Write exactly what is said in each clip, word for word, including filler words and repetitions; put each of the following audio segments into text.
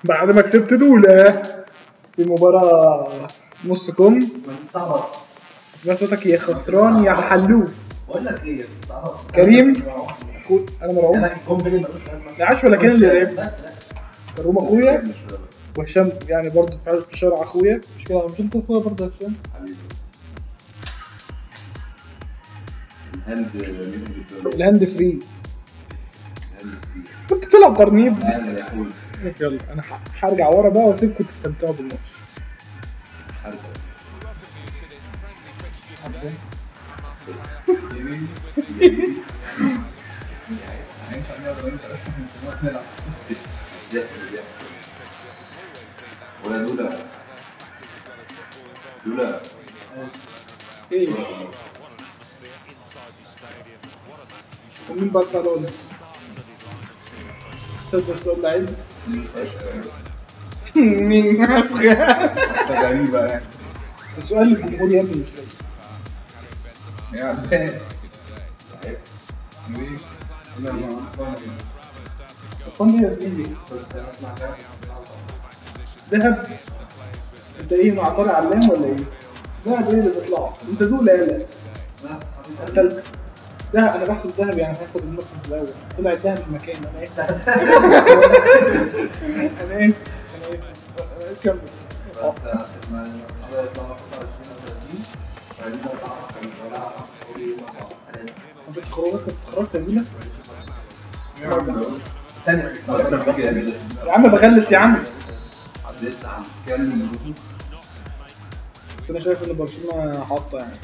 بعد ما كسبت دولة في مباراة نص كم. ما تستعبط. ما صوتك يا خسران يا حلوف. بقول لك ايه تستعبط. كريم انا مرعوب. انا الجون بيني ملوش لازمه. لا عاش ولا كان اللي لعب؟ بس كروم اخويا وهشام يعني برضه في شارع اخويا. مش كده مش انت اخويا برضه هشام؟ حبيبي. الهاند الهاند فري. كنت بتلعب ترنيب. انا يا حول. يلا انا هرجع ورا بقى واسيبكم تستمتعوا بالماتش. حركه ولا دولا دولا ايه ومين برشلونة؟ صدق السؤال لعيب. مين مسخة؟ غريبة يعني. السؤال للجمهور يا ابني مش فاهم. يا عباد الفن يا زميلي دهب. انت ايه مع طارق علام ولا ايه؟ دهب ايه اللي بيطلعوا؟ انت دول يالا. انت دهب انا بحسب دهب يعني هاخد المركز الاول. طلع الدهب في مكان. انا اسف انا اسف انا اسف انا اسف كمل. انت خرجت خرجت يا ثانيه يا عم بغلس يا عم. لسه عم بتكلم بس انا شايف ان برشلونه حاطه يعني.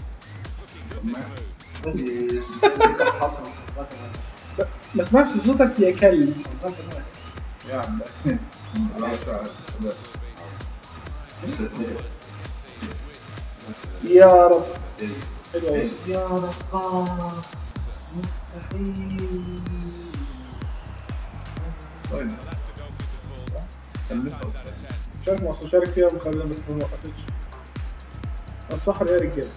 ما اسمعش صوتك يا كلب. يا عم يا رب حلوه يا رقاق مستحيل. طيب كلمتها شارك مصر شارك فيها مخلينا بس ما وقفتش. الصح يا رجاله.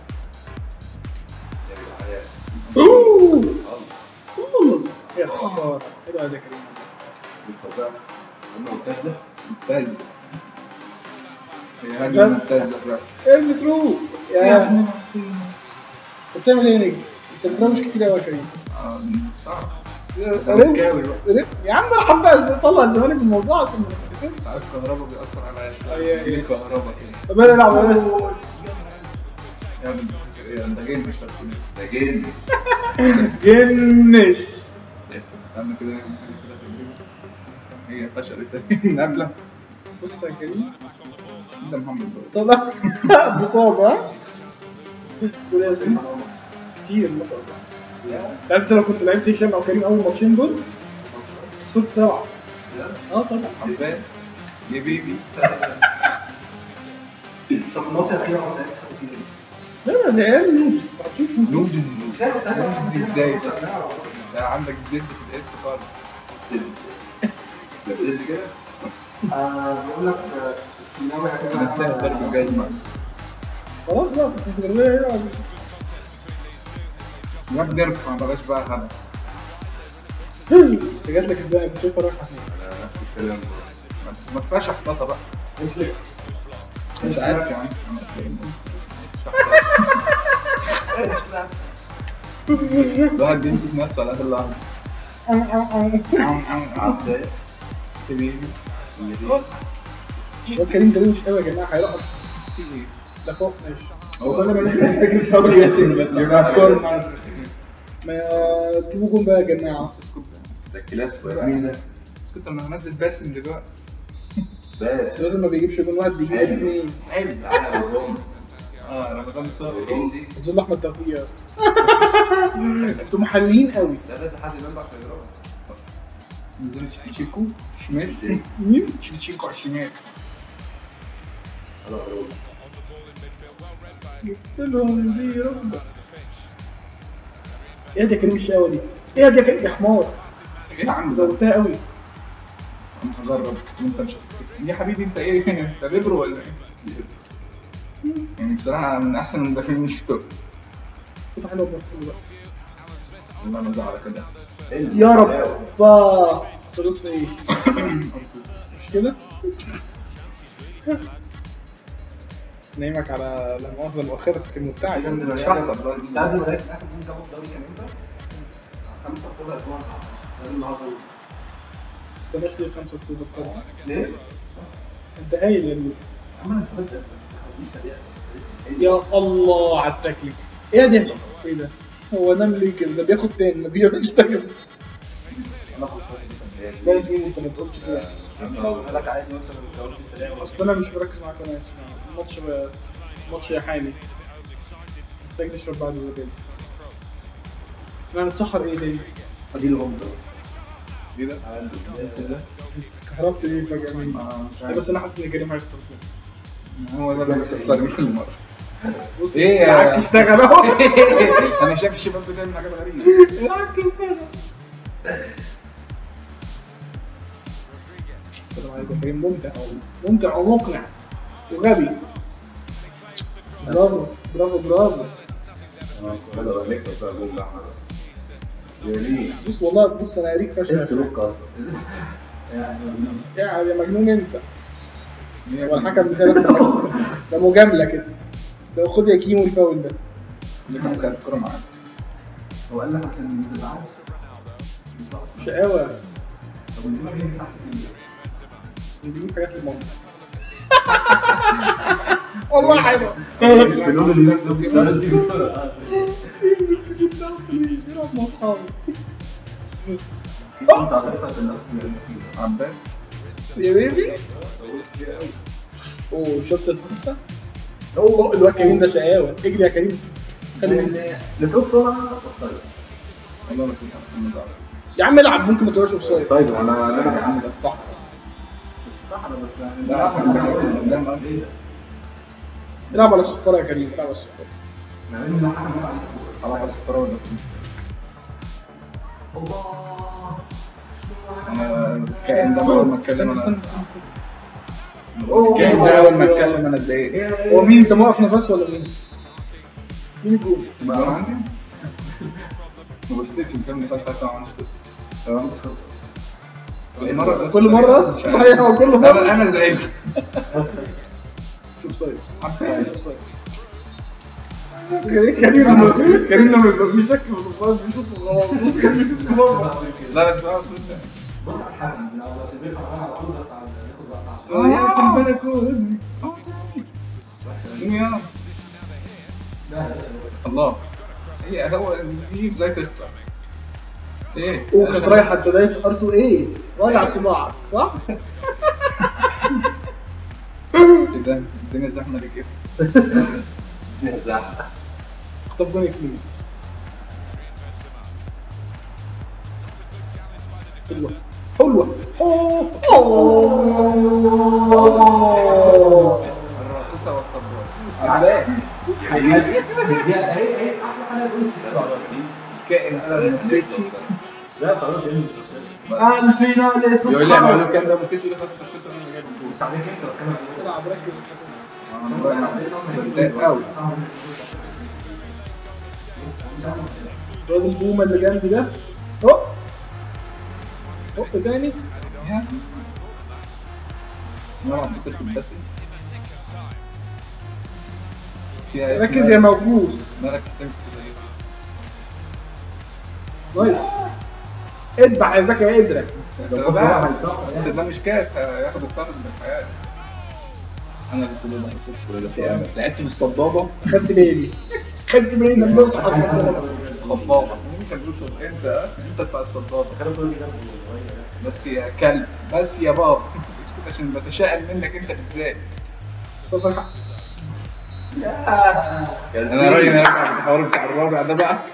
اوه اوه يا خساره. حلو يا كريم. مستوقع ممتازه ممتازة. هي هجمة ممتازة بقى. ايه المسروق يا ابني؟ انت بتعمل ايه يا نجم؟ انت بترمش كتير قوي يا كريم. اه صح. زملكاوي بقى. يا عم انا حابب اطلع الزمالك من الموضوع عشان ما تتكسبش. عارف الكهرباء بيأثر على أي- أي. الكهرباء كده. طب انا العب ايه؟ يا ابني إيه، انت جاي مش هتقول ده جن جنش. انا كده هي فشلت النبلة. بص يا كريم ده محمد طلع بصاب ها؟ قول يا سيدي كتير ما شاء الله. عرفت لو كنت لعبت هشام او كريم اول ماتشين دول خسرت سبعه. اه طبعا. عباد يا بيبي. طب الماتش الاخير هو ده فيه. لا لا ده عيال نوبس هتشوف نوبز نوبز ازاي ده عندك زد في الاس خالص. بس انت كده بيقول لك السيناوي انا استاهل ضرب الجزمة. خلاص بقى في الكونفدراليه هنا. يا ابني ارفع ما بلاش بقى هبل. انت جات لك ازاي؟ كنت شايفها رايحه فين؟ انا نفس الكلام ما تبقاش احبطها بقى. امسك مش عارف يا عم. الواحد بيمسك نفسه على هذا اللحظة. عبد بيبي. كريم كريم مش قوي يا جماعه هيرقص. لا فوق ماشي. هو كل ما نفتكر فاول يبقى كورنر. ما تجيبوا جون بقى يا جماعه. ده الكلاسيكو يا زميلي ده. اسكت انا هنزل باسم دلوقتي. بس لازم ما بيجيبش جون واحد بيجيب اثنين. عيب تعالى وهم اه رمضان صار. الهم دي اظن احمد توفيق. انتوا محليين قوي. ده لازم حد ينبع عشان يضربها. نزل تشيكو شمال. مين؟ تشيكو على الشمال. خلاص روح. جبت لهم دي ركبه. ايه ده يا كريم الشقاوه دي؟ ايه ده يا كريم يا حمار؟ ايه يا عم ده؟ زودتها قوي. انا هجرب وانت مش هتسكت. يا حبيبي انت ايه؟ انت ليبرو ولا ايه؟ يعني بصراحة من احسن المدافعين اللي شفتهم. كنت حلوه بس بقى. والله ما على كده. يا رب با خلصت ايه؟ كده نايمك على لا مؤاخذة مؤخرتك المفتعل مش هحضر انت عارف الريال اخر جون جابه في الدوري كان امتى؟ خمسة اكتوبر ألفين وأربعة ده النهارده استناش ليه خمسة اكتوبر طبعا ليه؟ انت هايل يا ابني عم انا اتفرجت يا الله على التكليف ايه ده ايه ده هو نام ليه كده ده بياخد تاني ما بيشتغل ده مين انت ما تقولش كده لك عادي مثلا الدوري التلاعب اصل انا مش مركز معاك انا اسف الماتش الماتش يا حامي محتاج نشرب بعد الغداء انا هنتسحر ايه تاني دي الغمضة ايه ده؟ كهربت ليه فجأة مني آه، مش عارف. بس انا حاسس ان كريم هيخسر هو ده اللي بيخسرني كل مرة. بص ايه يا يا- عك اشتغل اهو انا شايف الشباب بتعمل حاجات غريبة. يا عك اشتغل السلام عليكم كريم ممتع ممتع ومقنع وغبي برافو برافو برافو بص والله بص انا هريك فشل يعني يا مجنون انت هو الحكم بتاعك ده مجامله كده لو خد يا كيمو الفاول ده اللي كان كانت الكورة معاك. هو قال لك عشان ما تزعلش شقاوه طب انت ما بينفعش تحت نجيب حاجات للماما والله حلو الفنون اللي بيكسب بيلعب مع اصحابي انت هتخسر في الاخر عباد. يا بيبي اوه شفت الخمسه اوه الواد كريم ده شقاوه اجري يا كريم خلي نسوق بسرعه وصلت والله ما كنت عارف. يا عم العب ممكن ما تبقاش اوف سايد صايد انا انا انا بعمل ده صح. صح انا بس يعني لا كان بيحاول قدام قوي. العب على الصفاره يا كريم العب على الصفاره مع ان الحكم مش عارف على الصفارة ولا الله انا الكائن ده اول ما اتكلم استنى استنى انا استنى الكائن ده اول ما اتكلم انا اتضايقت. هو مين انت موقف نفس ولا مين؟ مين الجول؟ بقى عندي ما بصيتش الفيلم اللي فات حتى ما عملتش كده. تمام كل مرة كل مرة؟ صحيح هو كل مرة انا انا زعلت. شوف سايد عارف شوف سايد كريم لما كريم لما يبقى في شك في الاوفسايد بيشوف غلط بص كريم اسمه مرة لا لا تبقى بص على الحكم لو لو بيفهم على طول بس هياخد وقت عشان اه يا في البلكونه ابني يا لا بس الله هي هو دي ازاي تخسر ايه وكانت رايحة انت دايس ارتو ايه؟ راجع صباعك صح؟ ايه ده الدنيا زحمه ليه كده. طب جوني كلين حلوة حلوة اوه الراقصه والطبال علاء هي هي احلى حاجه تقول الكائن انا ما سكتش لا خلاص يعني الفينالي يقول لي اعملوا كام ده ما سكتش يقول لي خلاص خش انا جايب الجول. وساعدك انت بتكلم العب ركز انا بتضايق قوي. الواد البومة اللي جنبي ده هوب هوب تاني مرة فكرت بس فيها ركز يا موجوس مالك ستنك نايس اذبح يا زكي ادرك ده مش كاس هياخد الطرد بالحياة. انا اللي كنت بضحك صفر لعبت بالصبابة خدت بالي خدت بالي انك بص على خبابة مين كان بيقول صبابة؟ انت انت بتاع الصبابة بس يا كلب بس يا بابا اسكت عشان بتشائم منك انت بالذات. انا رايي نرجع بالحوار بتاع الرابع ده بقى.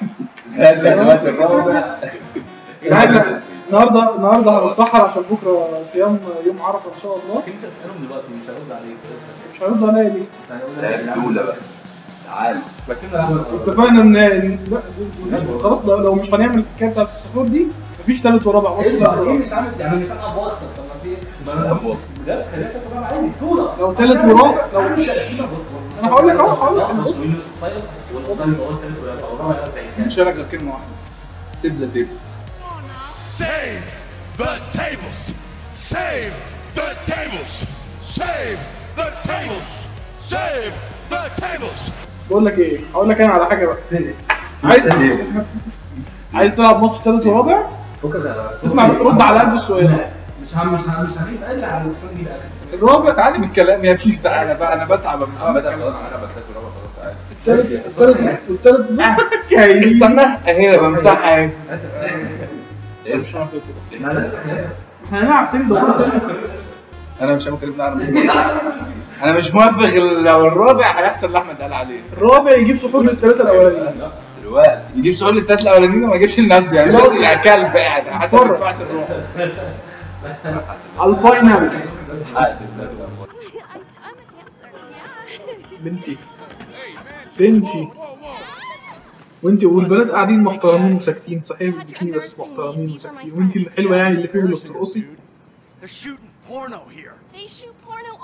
النهارده النهارده هنتسحر عشان بكره صيام يوم عرفه ان شاء الله. انت تسالهم دلوقتي مش هرد عليك لسه مش هيرد عليا ليه؟ الأولى بقى تعال اتفقنا ان إن- لا خلاص لو لو مش هنعمل الحكايه بتاعت السحور دي مفيش تالت ورابع ماتش ايه تالت ده ورابع. مش عامل يعني مش هلعب وسط طب ما في بجد خليها تبقى عادي بطوله لو تالت ورابع لو انا هقول لك اهو هقول لك بص مش هقول لك غير كلمة واحدة سيف ذا تيبل. Save the tables. Save the tables. Save the tables! Save the tables! بقول لك ايه، هقول لك انا على حاجه بس. عايز عايز تلعب ماتش ثالث ورابع؟ فكك على اسمع رد على قد السؤال. مش هم مش هم مش هجيب اقل على الفرق دي بقى. الرابع تعالي بالكلام يا بليز تعالى بقى انا بتعب من اه بدأ خلاص انا بتاكل رابع خلاص تعالى. الثالث الثالث الثالث استنى اهي بمسحها اهي. ايه مش عارف لا لا استنى. احنا هنلعب تاني دورات تاني. انا مش ممكن نعرف انا مش موافق لو الرابع هيحصل اللي احمد قال عليه. الرابع يجيب صفور للثلاثه الاولانيين. دلوقتي يجيب سؤال للثلاث الاولانيين وما يجيبش لنفسه يعني لازم يبقى كلب قاعد حتى ما يطلعش الروح. على الفاينل. بنتي بنتي وانتي والبنات قاعدين محترمين وساكتين صحيح البكيني بس محترمين وساكتين وانتي الحلوه يعني اللي فيهم اللي بترقصي. They're shooting porno here. They shoot porno